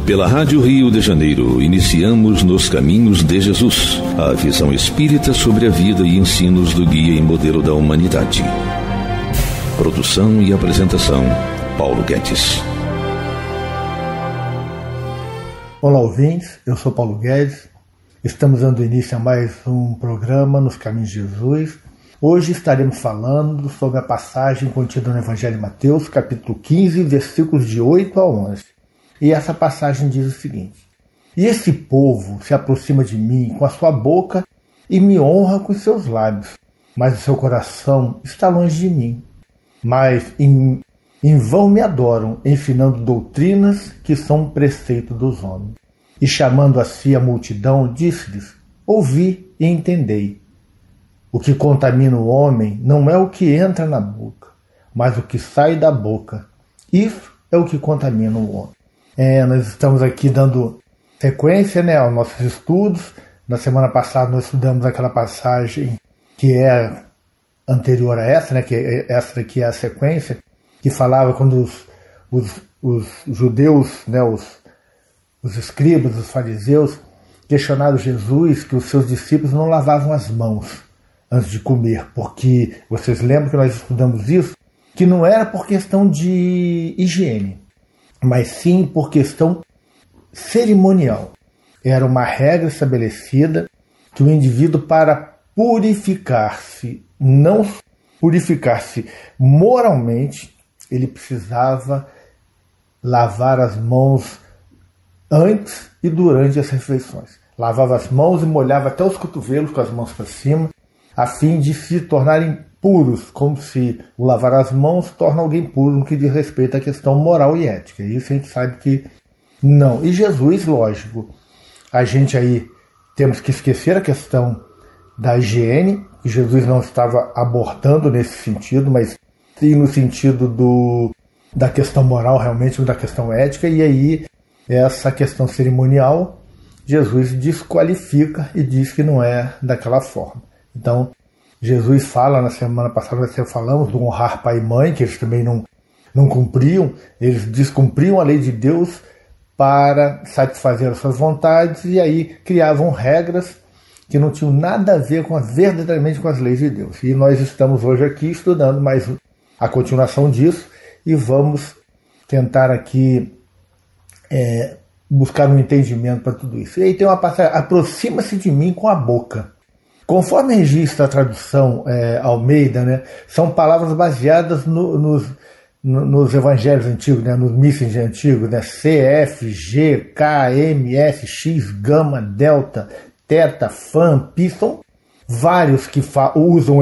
Pela Rádio Rio de Janeiro, iniciamos Nos Caminhos de Jesus, a visão espírita sobre a vida e ensinos do guia e modelo da humanidade. Produção e apresentação, Paulo Guedes. Olá, ouvintes, eu sou Paulo Guedes. Estamos dando início a mais um programa Nos Caminhos de Jesus. Hoje estaremos falando sobre a passagem contida no Evangelho de Mateus, capítulo 15, versículos de 8 a 11. E essa passagem diz o seguinte: E esse povo se aproxima de mim com a sua boca e me honra com os seus lábios, mas o seu coração está longe de mim. Mas em vão me adoram, ensinando doutrinas que são preceito dos homens. E chamando a si a multidão, disse-lhes: Ouvi e entendei. O que contamina o homem não é o que entra na boca, mas o que sai da boca. Isso é o que contamina o homem. Nós estamos aqui dando sequência, aos nossos estudos. Na semana passada nós estudamos aquela passagem que é anterior a essa, que essa daqui é a sequência, que falava quando os judeus, os escribas, os fariseus, questionaram Jesus que os seus discípulos não lavavam as mãos antes de comer, porque vocês lembram que nós estudamos isso, que não era por questão de higiene, mas sim por questão cerimonial. Era uma regra estabelecida que o indivíduo, para purificar-se, não purificar-se moralmente, ele precisava lavar as mãos antes e durante as refeições. Lavava as mãos e molhava até os cotovelos com as mãos para cima, a fim de se tornarem puros, como se o lavar as mãos torna alguém puro no que diz respeito à questão moral e ética. Isso a gente sabe que não. E Jesus, lógico, a gente aí temos que esquecer a questão da higiene, que Jesus não estava abordando nesse sentido, mas sim no sentido da questão moral, realmente, da questão ética, e aí essa questão cerimonial, Jesus desqualifica e diz que não é daquela forma. Então, Jesus fala, na semana passada nós falamos do honrar pai e mãe, que eles também não cumpriam, eles descumpriam a lei de Deus para satisfazer as suas vontades, e aí criavam regras que não tinham nada a ver verdadeiramente com as leis de Deus. E nós estamos hoje aqui estudando mais a continuação disso, e vamos tentar aqui buscar um entendimento para tudo isso. E aí tem uma passagem: aproxima-se de mim com a boca. Conforme registra a tradução Almeida, são palavras baseadas nos evangelhos antigos, nos mísseis antigos, C, F, G, K, M, S, X, gama, delta, teta, fã, pi. São vários que usam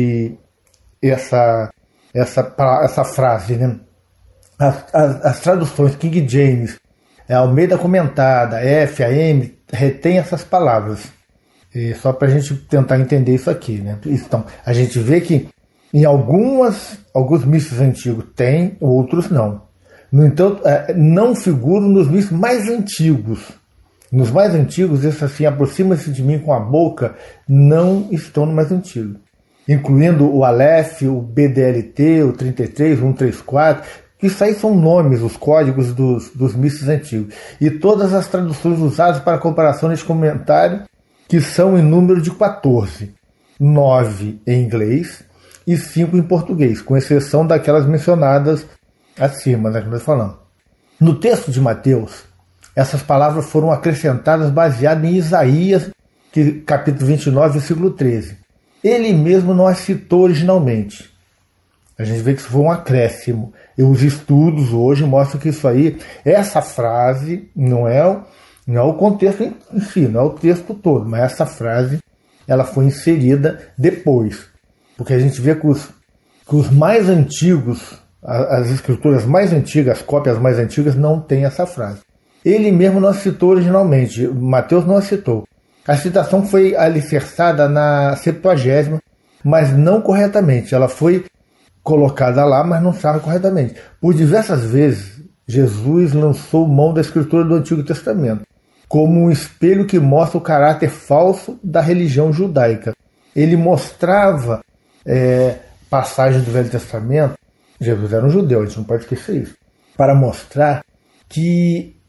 essa frase. As traduções King James, Almeida Comentada, F, A, M, retém essas palavras. Só para a gente tentar entender isso aqui. Então, a gente vê que em alguns mísseis antigos tem, outros não. No entanto, não figuram nos mísseis mais antigos. Nos mais antigos, esse assim, aproxima-se de mim com a boca, não estão no mais antigo. Incluindo o Aleph, o BDLT, o 33, o 134, que isso aí são nomes, os códigos dos mísseis antigos. E todas as traduções usadas para comparação neste comentário, que são em número de 14, 9 em inglês e 5 em português, com exceção daquelas mencionadas acima, que nós falamos. No texto de Mateus, essas palavras foram acrescentadas baseadas em Isaías, capítulo 29, versículo 13. Ele mesmo não as citou originalmente. A gente vê que isso foi um acréscimo. E os estudos hoje mostram que isso aí, essa frase não é o contexto em si, não é o texto todo, mas essa frase ela foi inserida depois. Porque a gente vê que os mais antigos, as escrituras mais antigas, as cópias mais antigas, não têm essa frase. Ele mesmo não a citou originalmente, Mateus não a citou. A citação foi alicerçada na Septuagésima, mas não corretamente. Ela foi colocada lá, mas não estava corretamente. Por diversas vezes, Jesus lançou mão da escritura do Antigo Testamento, como um espelho que mostra o caráter falso da religião judaica. Ele mostrava passagens do Velho Testamento. Jesus era um judeu, a gente não pode esquecer isso, para mostrar que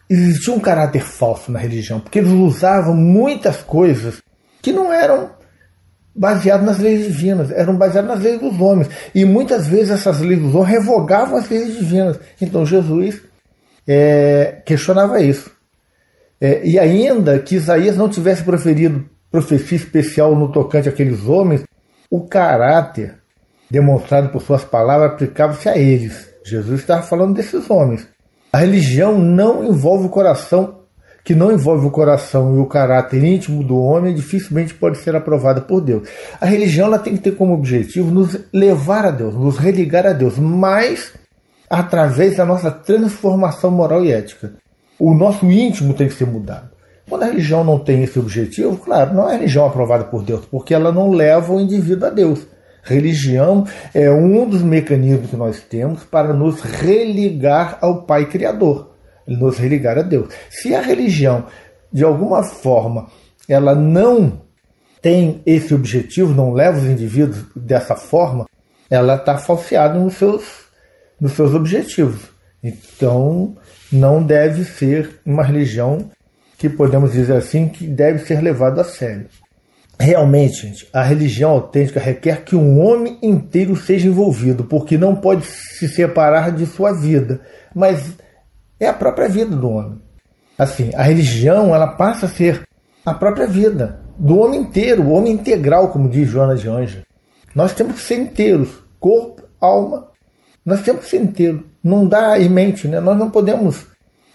existia um caráter falso na religião, porque eles usavam muitas coisas que não eram baseadas nas leis divinas, eram baseadas nas leis dos homens. E muitas vezes essas leis dos homens revogavam as leis divinas. Então Jesus questionava isso. E ainda que Isaías não tivesse proferido profecia especial no tocante àqueles homens, o caráter demonstrado por suas palavras aplicava-se a eles. Jesus estava falando desses homens. A religião não envolve o coração, que não envolve o coração e o caráter íntimo do homem, dificilmente pode ser aprovada por Deus. A religião ela tem que ter como objetivo nos levar a Deus, nos religar a Deus, mas através da nossa transformação moral e ética. O nosso íntimo tem que ser mudado. Quando a religião não tem esse objetivo, claro, não é religião aprovada por Deus, porque ela não leva o indivíduo a Deus. Religião é um dos mecanismos que nós temos para nos religar ao Pai Criador, nos religar a Deus. Se a religião, de alguma forma, ela não tem esse objetivo, não leva os indivíduos dessa forma, ela está falseada nos seus objetivos. Então, não deve ser uma religião que podemos dizer assim, que deve ser levada a sério. Realmente, gente, a religião autêntica requer que um homem inteiro seja envolvido, porque não pode se separar de sua vida, mas é a própria vida do homem. Assim, a religião ela passa a ser a própria vida do homem inteiro, o homem integral, como diz Joana de Ângeles. Nós temos que ser inteiros, corpo, alma, nós temos que ser inteiros. Não dá em mente, né? Nós não podemos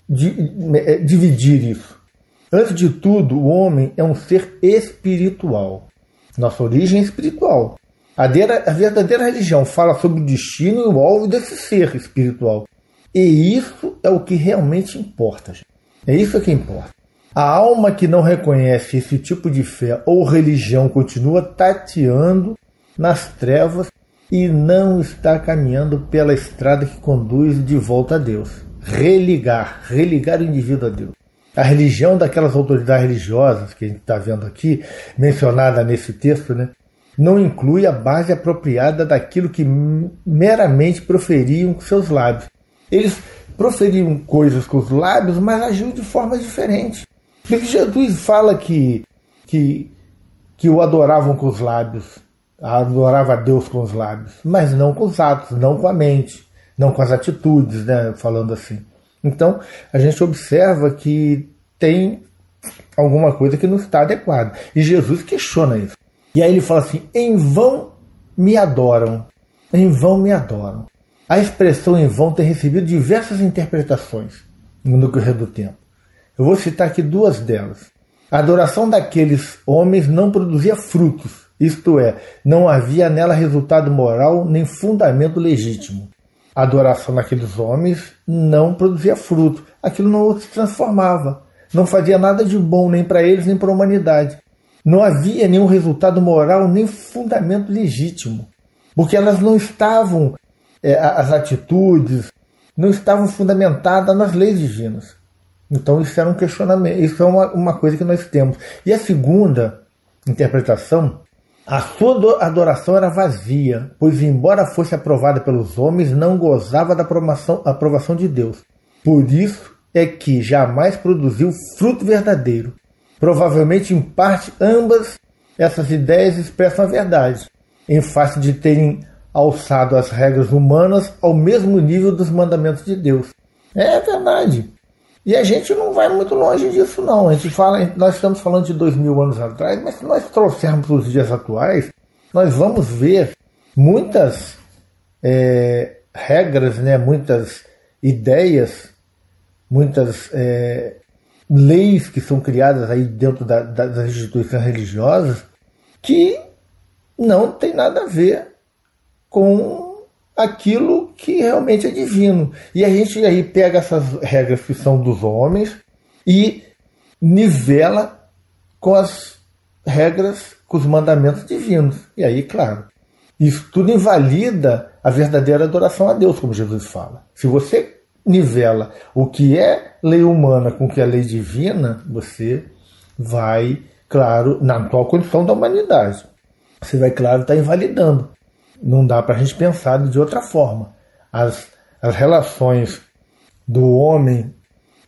dividir isso. Antes de tudo, o homem é um ser espiritual. Nossa origem é espiritual. A verdadeira religião fala sobre o destino e o alvo desse ser espiritual. E isso é o que realmente importa, gente. É isso que importa. A alma que não reconhece esse tipo de fé ou religião continua tateando nas trevas e não está caminhando pela estrada que conduz de volta a Deus. Religar o indivíduo a Deus. A religião daquelas autoridades religiosas que a gente está vendo aqui, mencionada nesse texto, né, não inclui a base apropriada daquilo que meramente proferiam com seus lábios. Eles proferiam coisas com os lábios, mas agiam de formas diferentes. Porque Jesus fala que o adoravam com os lábios, adorava a Deus com os lábios, mas não com os atos, não com a mente, não com as atitudes, né, falando assim. Então, a gente observa que tem alguma coisa que não está adequada. E Jesus questiona isso. E aí ele fala assim, em vão me adoram. Em vão me adoram. A expressão em vão tem recebido diversas interpretações no decorrer do tempo. Eu vou citar aqui duas delas. A adoração daqueles homens não produzia frutos, isto é, não havia nela resultado moral nem fundamento legítimo. A adoração daqueles homens não produzia fruto, aquilo não se transformava, não fazia nada de bom nem para eles nem para a humanidade. Não havia nenhum resultado moral nem fundamento legítimo, porque elas não estavam, as atitudes não estavam fundamentadas nas leis divinas. Então isso era um questionamento, isso é uma coisa que nós temos. E a segunda interpretação, a sua adoração era vazia, pois embora fosse aprovada pelos homens, não gozava da aprovação de Deus. Por isso é que jamais produziu fruto verdadeiro. Provavelmente, em parte, ambas essas ideias expressam a verdade, em face de terem alçado as regras humanas ao mesmo nível dos mandamentos de Deus. É verdade. E a gente não vai muito longe disso, não. Nós estamos falando de 2000 anos atrás, mas se nós trouxermos para os dias atuais, nós vamos ver muitas regras, né, muitas ideias, muitas leis que são criadas aí dentro das instituições religiosas que não tem nada a ver com aquilo que realmente é divino. E a gente aí pega essas regras que são dos homens e nivela com as regras, com os mandamentos divinos. E aí, claro, isso tudo invalida a verdadeira adoração a Deus, como Jesus fala. Se você nivela o que é lei humana com o que é lei divina, você vai, claro, na atual condição da humanidade, você vai, claro, estar invalidando. Não dá para a gente pensar de outra forma. As relações do homem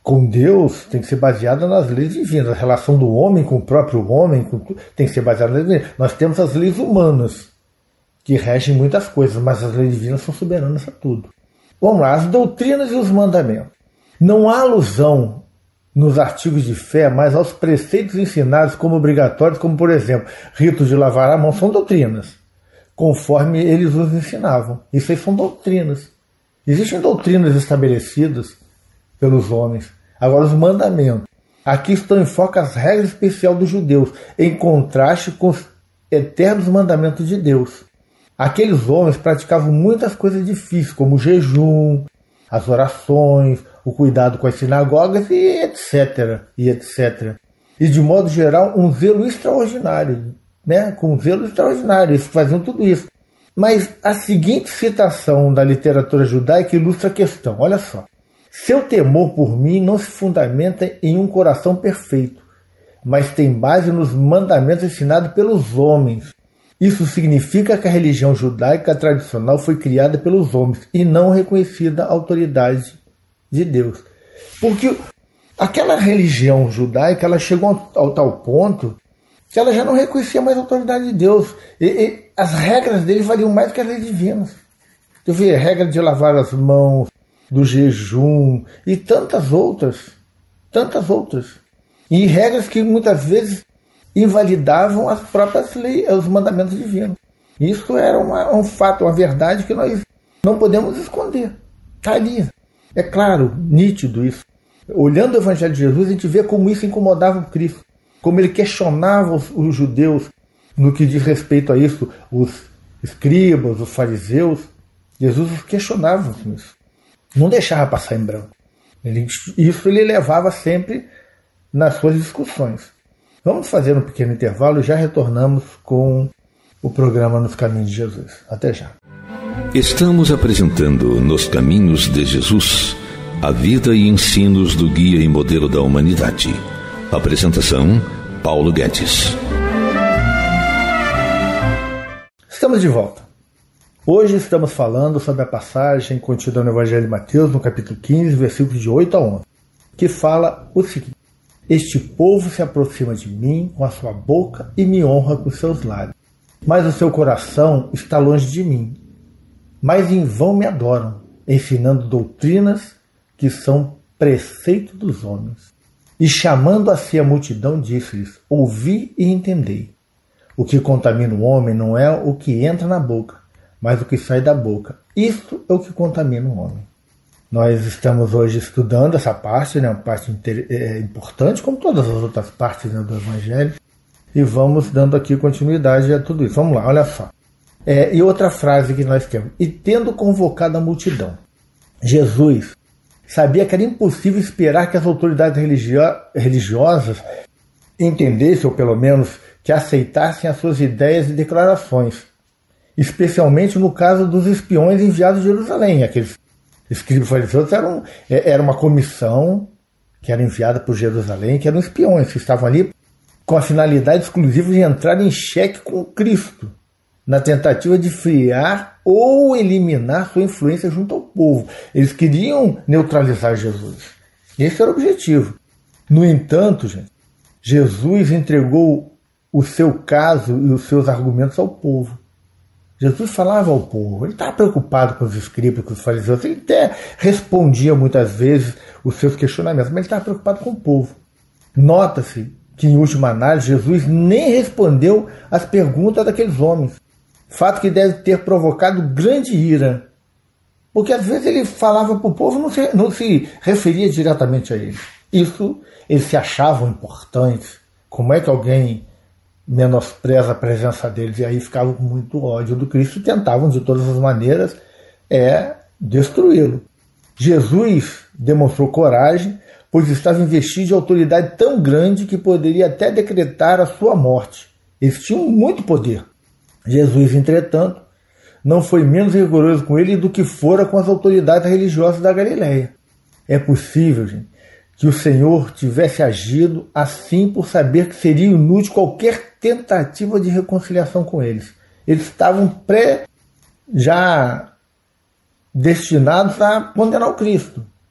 com Deus tem que ser baseada nas leis divinas. A relação do homem com o próprio homem tem que ser baseada nas leis divinas. Nós temos as leis humanas, que regem muitas coisas, mas as leis divinas são soberanas a tudo. Vamos lá, as doutrinas e os mandamentos. Não há alusão nos artigos de fé, mas aos preceitos ensinados como obrigatórios, como, por exemplo, ritos de lavar a mão, são doutrinas, conforme eles os ensinavam. Isso aí são doutrinas. Existem doutrinas estabelecidas pelos homens. Agora, os mandamentos. Aqui estão em foco as regras especiais dos judeus, em contraste com os eternos mandamentos de Deus. Aqueles homens praticavam muitas coisas difíceis, como o jejum, as orações, o cuidado com as sinagogas e etc. E de modo geral, um zelo extraordinário, né? Com um zelo extraordinário, eles faziam tudo isso. Mas a seguinte citação da literatura judaica ilustra a questão, olha só. Seu temor por mim não se fundamenta em um coração perfeito, mas tem base nos mandamentos ensinados pelos homens. Isso significa que a religião judaica tradicional foi criada pelos homens e não reconhecida a autoridade de Deus. Porque aquela religião judaica ela chegou ao tal ponto que ela já não reconhecia mais a autoridade de Deus. E as regras dele valiam mais que as leis divinas. Tu vê, a regra de lavar as mãos, do jejum e tantas outras. E regras que muitas vezes invalidavam as próprias leis, os mandamentos divinos. Isso era um fato, uma verdade que nós não podemos esconder. Está ali. É claro, nítido isso. Olhando o Evangelho de Jesus, a gente vê como isso incomodava o Cristo. Como ele questionava os judeus no que diz respeito a isso, os escribas, os fariseus. Jesus os questionava com isso. Não deixava passar em branco. Isso ele levava sempre nas suas discussões. Vamos fazer um pequeno intervalo e já retornamos com o programa Nos Caminhos de Jesus. Até já. Estamos apresentando Nos Caminhos de Jesus, a vida e ensinos do guia e modelo da humanidade. Apresentação, Paulo Guedes. Estamos de volta. Hoje estamos falando sobre a passagem contida no Evangelho de Mateus, no capítulo 15, versículos de 8 a 11, que fala o seguinte: Este povo se aproxima de mim com a sua boca e me honra com os seus lábios, mas o seu coração está longe de mim. Mas em vão me adoram, ensinando doutrinas que são preceito dos homens. E chamando a si a multidão, disse-lhes: Ouvi e entendei. O que contamina o homem não é o que entra na boca, mas o que sai da boca. Isto é o que contamina o homem. Nós estamos hoje estudando essa parte, né, uma parte importante, como todas as outras partes, né, do Evangelho, e vamos dando aqui continuidade a tudo isso. Vamos lá, olha só. E outra frase que nós temos: E tendo convocado a multidão. Jesus sabia que era impossível esperar que as autoridades religiosas entendessem, ou pelo menos que aceitassem as suas ideias e declarações, especialmente no caso dos espiões enviados de Jerusalém. Aqueles escribas fariseus era uma comissão que era enviada por Jerusalém, que eram espiões, que estavam ali com a finalidade exclusiva de entrar em xeque com Cristo, na tentativa de frear ou eliminar sua influência junto ao povo. Eles queriam neutralizar Jesus. Esse era o objetivo. No entanto, gente, Jesus entregou o seu caso e os seus argumentos ao povo. Jesus falava ao povo, ele estava preocupado com os escribas, com os fariseus, ele até respondia muitas vezes os seus questionamentos, mas ele estava preocupado com o povo. Nota-se que, em última análise, Jesus nem respondeu às perguntas daqueles homens, fato que deve ter provocado grande ira, porque às vezes ele falava para o povo e não se referia diretamente a ele. Isso, eles se achavam importantes. Como é que alguém menospreza a presença deles? E aí ficavam com muito ódio do Cristo e tentavam de todas as maneiras destruí-lo. Jesus demonstrou coragem, pois estava investido de autoridade tão grande que poderia até decretar a sua morte. Eles tinham muito poder. Jesus, entretanto, não foi menos rigoroso com ele do que fora com as autoridades religiosas da Galileia. É possível, gente, que o Senhor tivesse agido assim por saber que seria inútil qualquer tentativa de reconciliação com eles. Eles estavam já destinados a condenar o Cristo.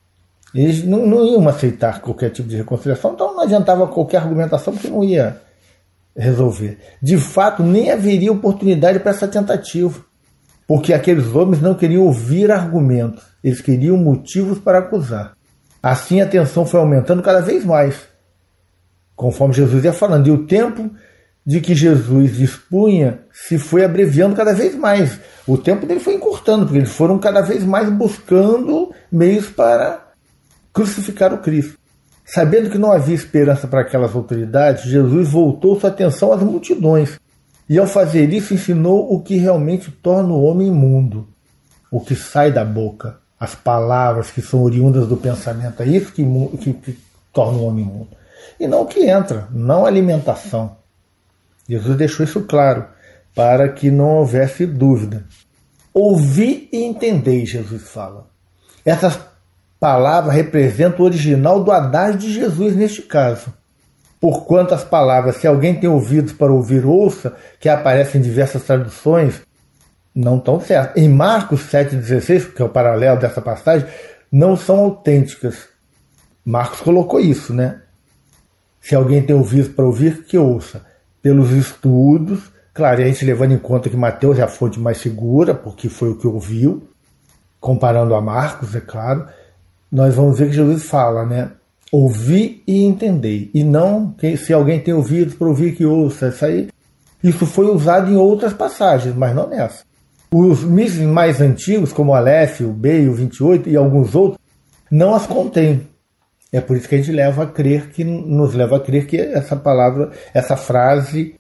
Eles não iam aceitar qualquer tipo de reconciliação, então não adiantava qualquer argumentação, porque não ia resolver. De fato, nem haveria oportunidade para essa tentativa, porque aqueles homens não queriam ouvir argumentos, eles queriam motivos para acusar. Assim a tensão foi aumentando cada vez mais, conforme Jesus ia falando, e o tempo de que Jesus dispunha se foi abreviando cada vez mais. O tempo dele foi encurtando, porque eles foram cada vez mais buscando meios para crucificar o Cristo. Sabendo que não havia esperança para aquelas autoridades, Jesus voltou sua atenção às multidões. E ao fazer isso, ensinou o que realmente torna o homem imundo. O que sai da boca, as palavras que são oriundas do pensamento, é isso que torna o homem imundo. E não o que entra, não a alimentação. Jesus deixou isso claro, para que não houvesse dúvida. Ouvi e entendei, Jesus fala. Essas palavras representam o original do adágio de Jesus neste caso. Porquanto as palavras, se alguém tem ouvidos para ouvir, ouça, que aparecem em diversas traduções, não estão certas. Em Marcos 7,16, que é o paralelo dessa passagem, não são autênticas. Marcos colocou isso, né? Se alguém tem ouvidos para ouvir, que ouça. Pelos estudos, claro, a gente levando em conta que Mateus é a fonte mais segura, porque foi o que ouviu, comparando a Marcos, é claro, nós vamos ver que Jesus fala, né? Ouvi e entendei. E não, se alguém tem ouvido para ouvir, que ouça. Isso foi usado em outras passagens, mas não nessa. Os mísseis mais antigos, como o Aleph, o B e o 28 e alguns outros, não as contêm. É por isso que a gente nos leva a crer que essa palavra, essa frase,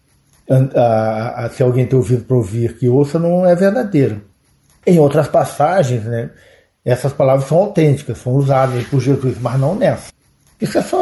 se alguém tem ouvido para ouvir, que ouça, não é verdadeira. Em outras passagens, né, essas palavras são autênticas, são usadas por Jesus, mas não nessa. Isso é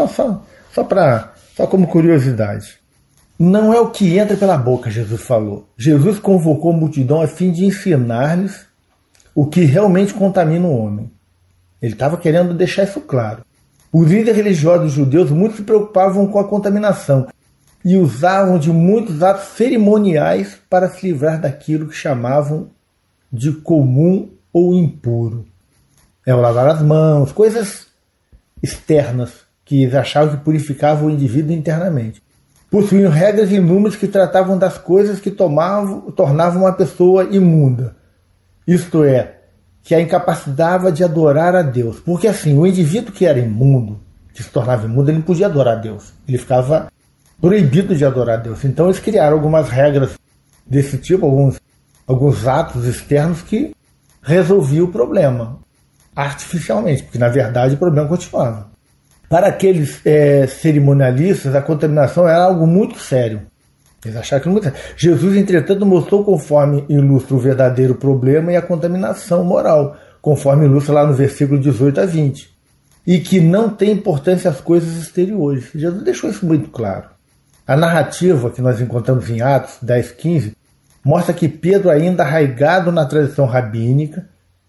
só como curiosidade. Não é o que entra pela boca, Jesus falou. Jesus convocou a multidão a fim de ensinar-lhes o que realmente contamina o homem. Ele estava querendo deixar isso claro. Os líderes religiosos judeus muito se preocupavam com a contaminação e usavam de muitos atos cerimoniais para se livrar daquilo que chamavam de comum ou impuro. É o lavar as mãos, coisas externas que eles achavam que purificavam o indivíduo internamente. Possuíam regras inúmeras que tratavam das coisas que tornavam uma pessoa imunda. Isto é, que a incapacitava de adorar a Deus. Porque assim, o indivíduo que era imundo, que se tornava imundo, ele não podia adorar a Deus. Ele ficava proibido de adorar a Deus. Então eles criaram algumas regras desse tipo, alguns atos externos que resolviam o problema artificialmente, porque na verdade o problema continuava. Para aqueles cerimonialistas, a contaminação era algo muito sério. Eles acharam que não era muito sério. Jesus, entretanto, mostrou conforme ilustra o verdadeiro problema e a contaminação moral, conforme ilustra lá no versículo 18 a 20. E que não tem importância as coisas exteriores. Jesus deixou isso muito claro. A narrativa que nós encontramos em Atos 10:15 mostra que Pedro, ainda arraigado na tradição rabínica,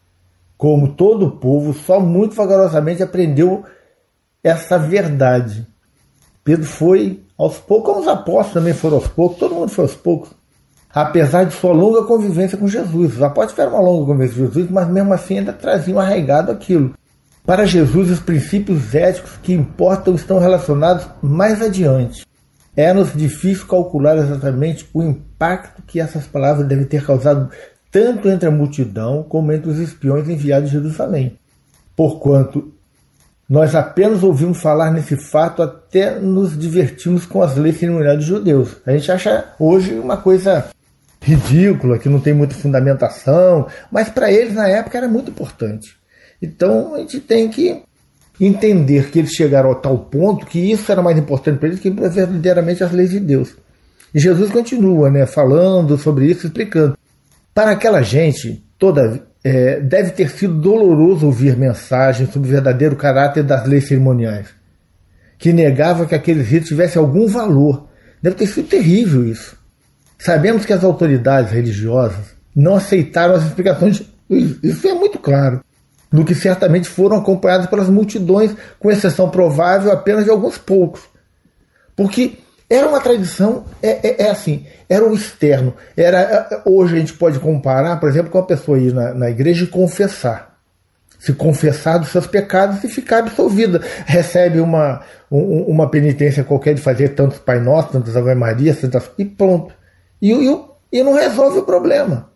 como todo o povo, só muito vagarosamente aprendeu essa verdade. Pedro foi aos poucos, como os apóstolos também foram aos poucos, todo mundo foi aos poucos, apesar de sua longa convivência com Jesus. Os apóstolos tiveram uma longa convivência com Jesus, mas mesmo assim ainda traziam arraigado aquilo. Para Jesus, os princípios éticos que importam estão relacionados mais adiante. É-nos difícil calcular exatamente o impacto que essas palavras devem ter causado tanto entre a multidão como entre os espiões enviados de Jerusalém. Porquanto nós apenas ouvimos falar nesse fato, até nos divertimos com as leis cerimoniais dos judeus. A gente acha hoje uma coisa ridícula, que não tem muita fundamentação, mas para eles na época era muito importante. Então a gente tem que entender que eles chegaram a tal ponto que isso era mais importante para eles que verdadeiramente as leis de Deus. E Jesus continua, né, falando sobre isso, explicando. Para aquela gente toda, deve ter sido doloroso ouvir mensagens sobre o verdadeiro caráter das leis cerimoniais, que negava que aqueles ritos tivessem algum valor. Deve ter sido terrível isso. Sabemos que as autoridades religiosas não aceitaram as explicações, isso é muito claro, no que certamente foram acompanhadas pelas multidões, com exceção provável apenas de alguns poucos. Porque era uma tradição, assim, era o externo. Hoje a gente pode comparar, por exemplo, com a pessoa ir na igreja e confessar. se confessar dos seus pecados e ficar absolvida. Recebe uma penitência qualquer de fazer tantos Pai Nosso, tantas Ave Maria, e pronto. E não resolve o problema.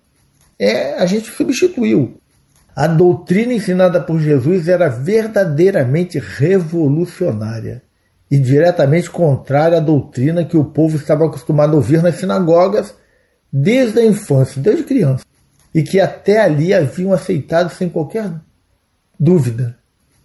A gente substituiu. A doutrina ensinada por Jesus era verdadeiramente revolucionária e diretamente contrária à doutrina que o povo estava acostumado a ouvir nas sinagogas desde a infância, desde criança, e que até ali haviam aceitado sem qualquer dúvida.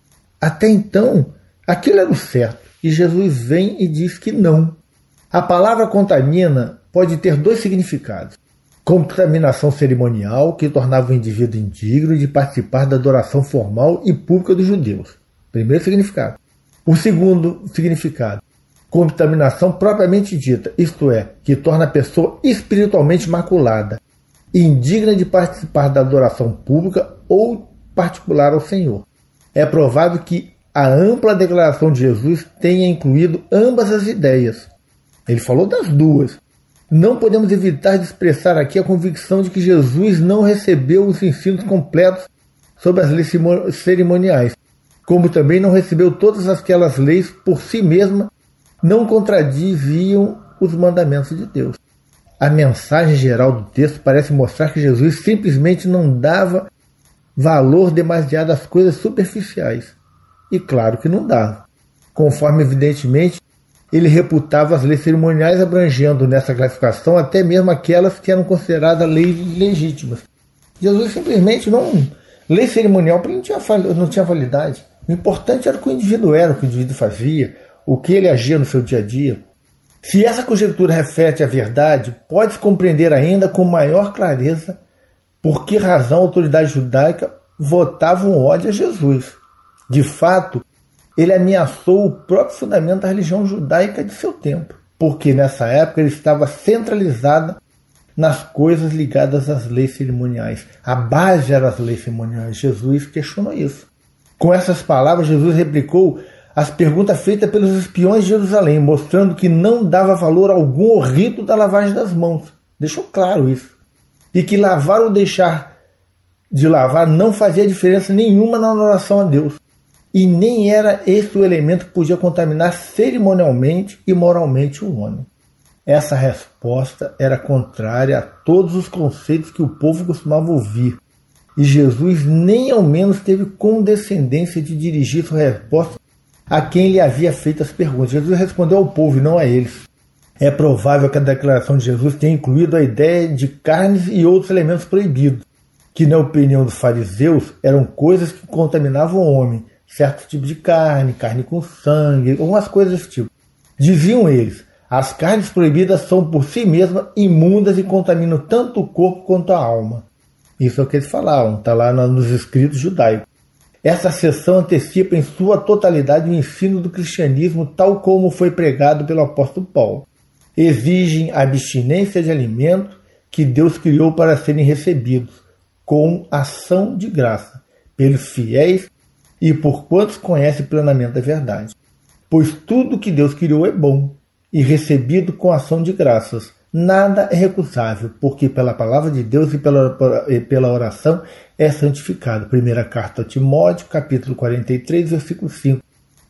Até então, aquilo era o certo, e Jesus vem e diz que não. A palavra contamina pode ter dois significados. Contaminação cerimonial, que tornava o indivíduo indigno de participar da adoração formal e pública dos judeus. Primeiro significado. O segundo significado, contaminação propriamente dita, isto é, que torna a pessoa espiritualmente maculada, indigna de participar da adoração pública ou particular ao Senhor. É provável que a ampla declaração de Jesus tenha incluído ambas as ideias. Ele falou das duas. Não podemos evitar de expressar aqui a convicção de que Jesus não recebeu os ensinos completos sobre as leis cerimoniais, como também não recebeu todas aquelas leis por si mesma, não contradiziam os mandamentos de Deus. A mensagem geral do texto parece mostrar que Jesus simplesmente não dava valor demasiado às coisas superficiais. E claro que não dava. Conforme, evidentemente, ele reputava as leis cerimoniais, abrangendo nessa classificação até mesmo aquelas que eram consideradas leis legítimas. Jesus simplesmente não... Lei cerimonial para ele não tinha validade. O importante era o que o indivíduo era, o que o indivíduo fazia, o que ele agia no seu dia a dia. Se essa conjectura reflete a verdade, pode-se compreender ainda com maior clareza por que razão a autoridade judaica votava um ódio a Jesus. De fato, ele ameaçou o próprio fundamento da religião judaica de seu tempo, porque nessa época ele estava centralizado nas coisas ligadas às leis cerimoniais. A base era as leis cerimoniais. Jesus questionou isso. Com essas palavras, Jesus replicou as perguntas feitas pelos espiões de Jerusalém, mostrando que não dava valor algum ao rito da lavagem das mãos. Deixou claro isso. E que lavar ou deixar de lavar não fazia diferença nenhuma na oração a Deus. E nem era esse o elemento que podia contaminar cerimonialmente e moralmente o homem. Essa resposta era contrária a todos os conceitos que o povo costumava ouvir. E Jesus nem ao menos teve condescendência de dirigir sua resposta a quem lhe havia feito as perguntas. Jesus respondeu ao povo e não a eles. É provável que a declaração de Jesus tenha incluído a ideia de carnes e outros elementos proibidos, que na opinião dos fariseus eram coisas que contaminavam o homem, certo tipo de carne, carne com sangue, algumas coisas desse tipo. Diziam eles, as carnes proibidas são por si mesmas imundas e contaminam tanto o corpo quanto a alma. Isso é o que eles falavam, está lá nos escritos judaicos. Essa seção antecipa em sua totalidade o ensino do cristianismo tal como foi pregado pelo apóstolo Paulo. Exigem a abstinência de alimentos que Deus criou para serem recebidos, com ação de graça, pelos fiéis e por quantos conhecem plenamente a verdade. Pois tudo que Deus criou é bom e recebido com ação de graças. Nada é recusável, porque pela palavra de Deus e pela oração é santificado. Primeira carta a Timóteo, capítulo 43, versículo 5,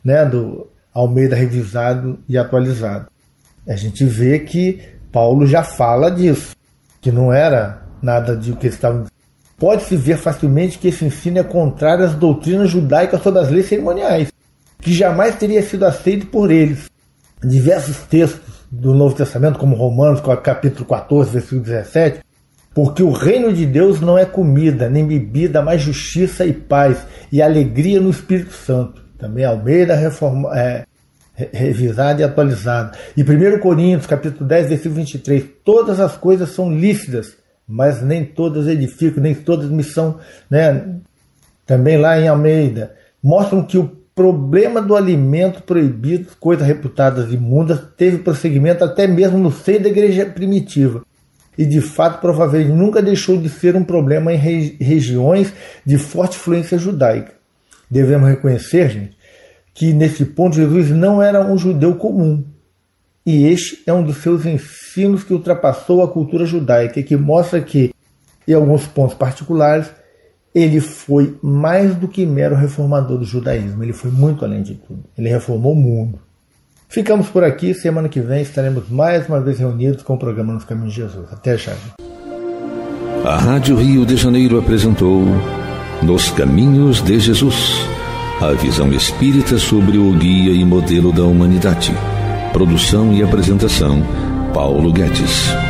do Almeida revisado e atualizado. A gente vê que Paulo já fala disso, que não era nada de que eles estavam. Pode-se ver facilmente que esse ensino é contrário às doutrinas judaicas sobre as leis cerimoniais, que jamais teria sido aceito por eles. Diversos textos do Novo Testamento, como Romanos, capítulo 14, versículo 17, porque o reino de Deus não é comida, nem bebida, mas justiça e paz, e alegria no Espírito Santo. Também Almeida revisada e atualizada. E 1 Coríntios, capítulo 10, versículo 23, todas as coisas são lícitas, mas nem todas edificam, nem todas me são, também lá em Almeida, mostram que o problema do alimento proibido, coisas reputadas imundas, teve prosseguimento até mesmo no seio da igreja primitiva. E de fato, provavelmente nunca deixou de ser um problema em regiões de forte influência judaica. Devemos reconhecer, gente, que nesse ponto Jesus não era um judeu comum. E este é um dos seus ensinos que ultrapassou a cultura judaica e que mostra que, em alguns pontos particulares, ele foi mais do que mero reformador do judaísmo, ele foi muito além de tudo, ele reformou o mundo. Ficamos por aqui, semana que vem estaremos mais uma vez reunidos com o programa Nos Caminhos de Jesus. Até já. A Rádio Rio de Janeiro apresentou Nos Caminhos de Jesus, a visão espírita sobre o guia e modelo da humanidade. Produção e apresentação, Paulo Guedes.